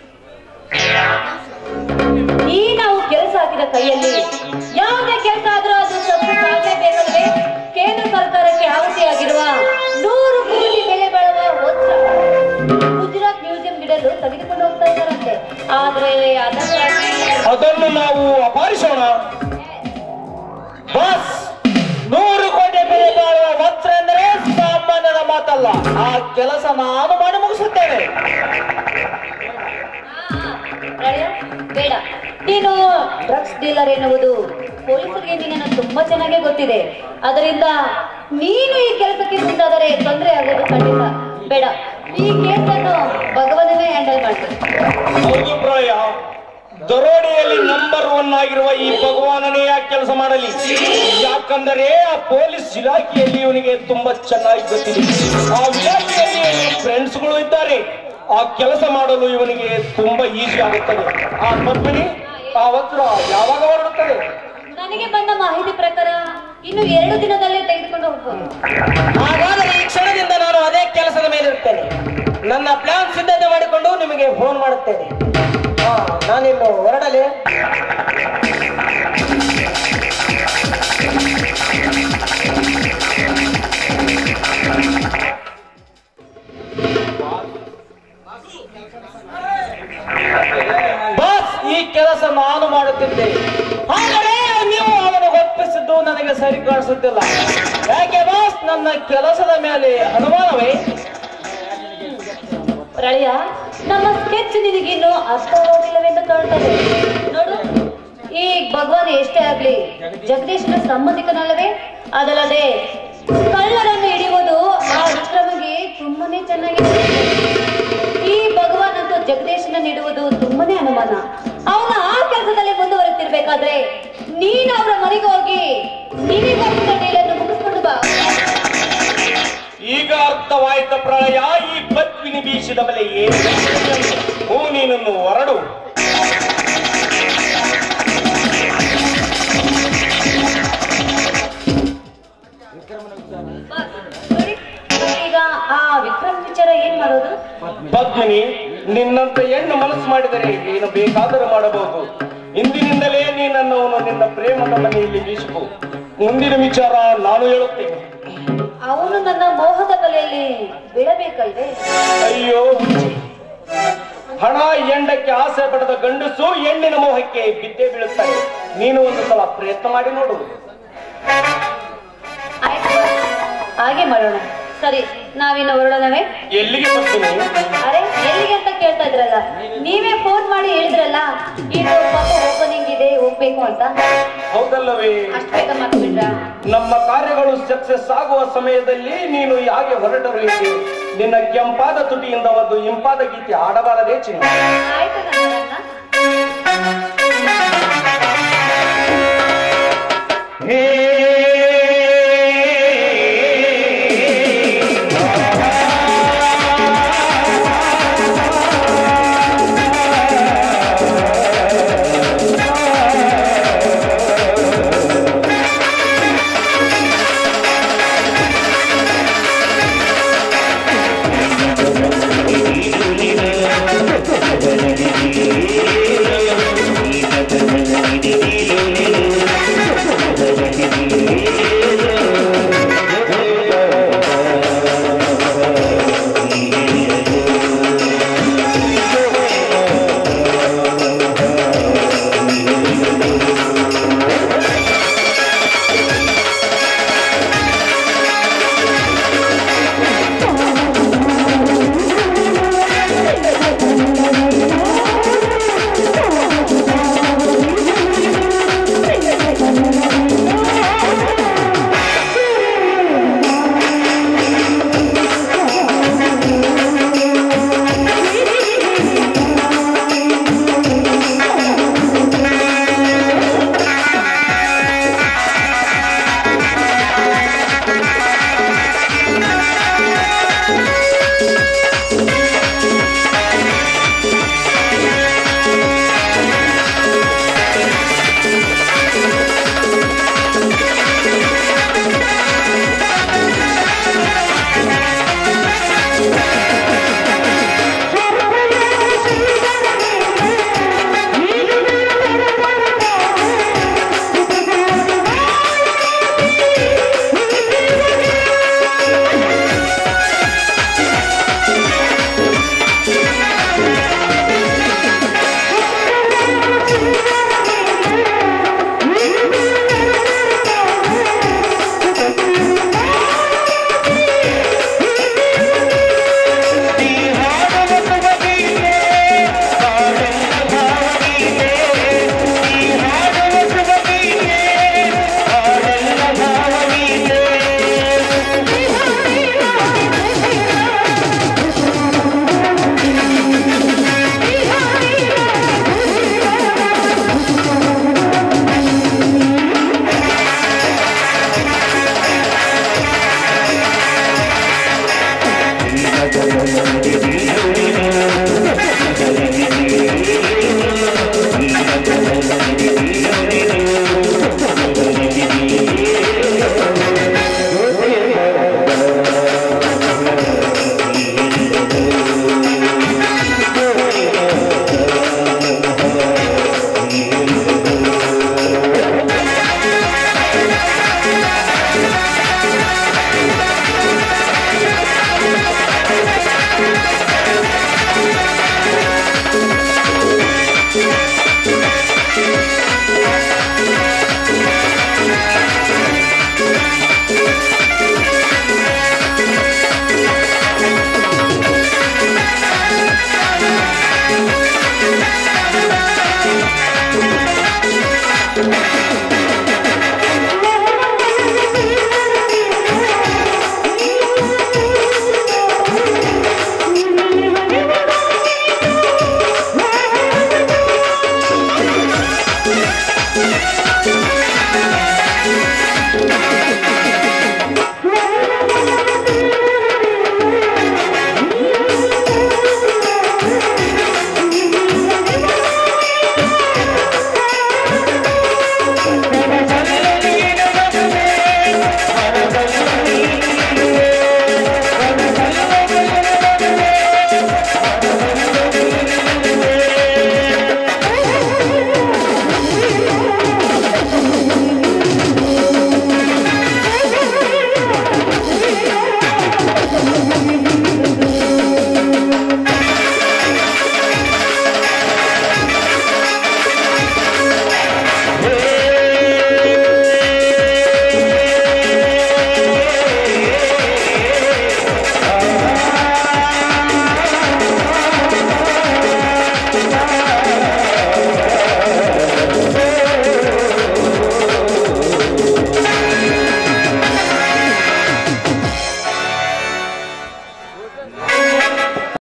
ಈ ನಾವು ಕೆಲಸ ಹಾಕಿದ ಕೈಯಲ್ಲಿ ಯಾವುದೇ ಕೆಲಸ ಆದ್ರೂ ಅದು ಸಕ್ಸಸ್ ಆಗಲೇಬೇಕಲ್ವೇ? ಕೇಂದ್ರ ಸರ್ಕಾರಕ್ಕೆ ಆವತಿಯಾಗಿರುವ ನೂರು ಕೋಟಿ ಬೆಲೆ ಬಾಳುವ ವಸ್ತ್ರ ಗುಜರಾತ್ ಮ್ಯೂಸಿಯಂ ಗಿಡಲು ತೆಗೆದುಕೊಂಡು ಹೋಗ್ತಾ ಇದ್ದಾರಂತೆ. ಆದ್ರೆ ಅದಕ್ಕಾಗಿ ಅದನ್ನು ನಾವು ಅಪಹರಿಸೋಣ. ಬಾಸ್, ನೂರು ಕೋಟಿ ಬೆಲೆ ಬಾಳುವ ವಸ್ತ್ರ ಎಂದರೆ ಸಾಮಾನ್ಯದ ಮಾತಲ್ಲ. ಆ ಕೆಲಸ ನಾನು ಮಾಡಿ ಮುಗಿಸುತ್ತೇನೆ. ಬೇಡ, ನೀನು ಡ್ರಗ್ಸ್ ಡೀಲರ್ ಎನ್ನುವುದು ಪೊಲೀಸರಿಗೆ ನಿನ್ನನ್ನು ತುಂಬಾ ಚೆನ್ನಾಗಿ ಗೊತ್ತಿದೆ. ಅದರಿಂದ ನೀನು ಈ ಕೆಲಸಕ್ಕೆ ಮುಂದಾದರೆ ತೊಂದರೆ ಆಗೋದು ಖಂಡಿತ. ಬೇಡ, ಈ ಕೇಸನ್ನು ಭಗವಂತನೇ ಹ್ಯಾಂಡಲ್ ಮಾಡ್ತಾರೆ. ಹೌದು ಪ್ರಾಯ, ದರೋಡೆಯಲ್ಲಿ ನಂಬರ್ ಒನ್ ಆಗಿರುವ ಈ ಭಗವಾನನೇ ಯಾಕೆ ಕೆಲಸ ಮಾಡಲಿ? ಯಾಕಂದರೆ ಆ ಪೊಲೀಸ್ ಇಲಾಖೆಯಲ್ಲಿ ಇವನಿಗೆ ತುಂಬಾ ಚೆನ್ನಾಗಿ ಗೊತ್ತಿದೆ. ಆ ಇಲಾಖೆಯಲ್ಲಿ ಫ್ರೆಂಡ್ಸ್ಗಳು ಇದ್ದಾರೆ. ಆ ಕೆಲಸ ಮಾಡಲು ಇವನಿಗೆ ತುಂಬಾ ಈಸಿ ಆಗುತ್ತದೆ. ಆ ಪದ್ಮಿನಿ, ಆ ವಸ್ತ್ರ ಯಾವಾಗ ಹೊರಡುತ್ತದೆ? ನನಗೆ ಬಂದ ಮಾಹಿತಿ ಪ್ರಕಾರ ಇನ್ನು ಎರಡು ದಿನದಲ್ಲೇ ತೆಗೆದುಕೊಂಡು ಹೋಗ್ಬೋದು. ಹಾಗಾದರೆ ಈ ಕ್ಷಣದಿಂದ ನಾನು ಅದೇ ಕೆಲಸದ ಮೇಲೆ ಇರ್ತೇನೆ. ನನ್ನ ಪ್ಲಾನ್ ಸಿದ್ಧತೆ ಮಾಡಿಕೊಂಡು ನಿಮಗೆ ಫೋನ್ ಮಾಡುತ್ತೇನೆ. ಹಾ, ನಾನಿನ್ನು ಹೊರಡಲಿ. ಬಾಸ್, ಈ ಕೆಲಸ ನಾನು ಮಾಡುತ್ತಿದ್ದೇನೆ. ಆದರೆ ನೀವು ಅವನು ಒಪ್ಪಿಸಿದ್ದು ನನಗೆ ಸರಿ ಕಾಣಿಸುತ್ತಿಲ್ಲ. ಯಾಕೆ ಬಾಸ್, ನನ್ನ ಕೆಲಸದ ಮೇಲೆ ಅನುಮಾನವೇ? ಪ್ರಳಯ, ನಮ್ಮ ಸ್ಕೆಚ್ ನಿನಗಿನ್ನು ಅರ್ಥವಾಗಿಲ್ಲವೆಂದು ಕಾಣ್ತದೆ. ನೋಡು, ಈ ಭಗವಾನ್ ಎಷ್ಟೇ ಆಗ್ಲಿ ಜಗದೀಶನ ಸಂಬಂಧಿಕನಲ್ಲವೇ? ಅದಲ್ಲದೆ ಕಳ್ಳರನ್ನು ಹಿಡಿಯುವುದು ಆ ವಿಕ್ರಮಗೆ ತುಂಬಾನೇ ಚೆನ್ನಾಗಿದೆ. ಈ ಭಗವಾನ್ ಅಂತೂ ಜಗದೀಶನ ನೀಡುವುದು ತುಂಬಾನೇ ಅನುಮಾನ. ಅವನ ಆ ಕೆಲಸದಲ್ಲಿ ಮುಂದುವರೆತಿರ್ಬೇಕಾದ್ರೆ ನೀನು ಅವರ ಮನೆಗೆ ಹೋಗಿ ನಿನಗೆ ಡೀಲನ್ನು ಮುಗಿಸ್ಕೊಂಡು ಬಾ. ಈಗ ಅರ್ಥವಾಯ್ತ ಪ್ರಳಯ, ಈ ಪದ್ಮಿನಿ ಬೀಸಿದ ಬಲೆ ಏನು? ಹೂ, ನೀನನ್ನು ಹೊರಡು. ಈಗ ಆ ವಿಕ್ರಮ್ ವಿಚಾರ ಏನ್ ಮಾಡೋದು? ಪದ್ಮಿನಿ, ನಿನ್ನಂತ ಹೆಣ್ಣು ಮನಸ್ಸು ಮಾಡಿದರೆ ಏನು ಬೇಕಾದರೂ ಮಾಡಬಹುದು. ಇಂದಿನಿಂದಲೇ ನೀನನ್ನು ನಿನ್ನ ಪ್ರೇಮದ ಮನೆಯಲ್ಲಿ ಬೀಸಿಕೊ. ಮುಂದಿನ ವಿಚಾರ ನಾನು ಹೇಳುತ್ತೇನೆ. ಅವನು ನನ್ನ ಮೋಹದ ಬಲೆಯಲ್ಲಿ ಬೀಳಬೇಕಲ್ವೇ? ಅಯ್ಯೋ ಹುಚ್ಚಿ, ಹಣ ಎಂಡಕ್ಕೆ ಆಸೆ ಪಡೆದ ಗಂಡಸು ಹೆಣ್ಣಿನ ಮೋಹಕ್ಕೆ ಬಿದ್ದೇ ಬೀಳುತ್ತಾರೆ. ನೀನು ಒಂದು ಸಲ ಪ್ರಯತ್ನ ಮಾಡಿ ನೋಡು. ಆಯ್ತು, ಹಾಗೆ ಮಾಡೋಣ. ಸರಿ, ನಾವಿನ್ನು ಹೊರಡೋಣವೇ? ಎಲ್ಲಿಗೆ ಬರ್ತೀನಿ? ಅರೆ, ಎಲ್ಲಿಗೆ ಅಂತ ಕೇಳ್ತಾ ಇದ್ರಲ್ಲ, ನೀವೇ ಫೋನ್ ಮಾಡಿ ಹೇಳಿದ್ರಲ್ಲ ಇದು ಪಾಪ ಓಪನಿಂಗ್ ಇದೆ, ಹೋಗ್ಬೇಕು ಅಂತ. ಹೌದಲ್ಲವೇ? ಅಷ್ಟು ಬೇಗ ಮಾಡ್ಬಿಟ್ರ? ನಮ್ಮ ಕಾರ್ಯಗಳು ಸಕ್ಸಸ್ ಆಗುವ ಸಮಯದಲ್ಲಿ ನೀನು ಯಾಕೆ ಹೊರಟರು ಹೇಗೆ? ನಿನ್ನ ಕೆಂಪಾದ ತುಟಿಯಿಂದ ಒಂದು ಇಂಪಾದ ಗೀತೆ ಆಡಬಾರದೇ ಚಿನ್ನ? ಆಯ್ತು ನನ್ನ ಹೇ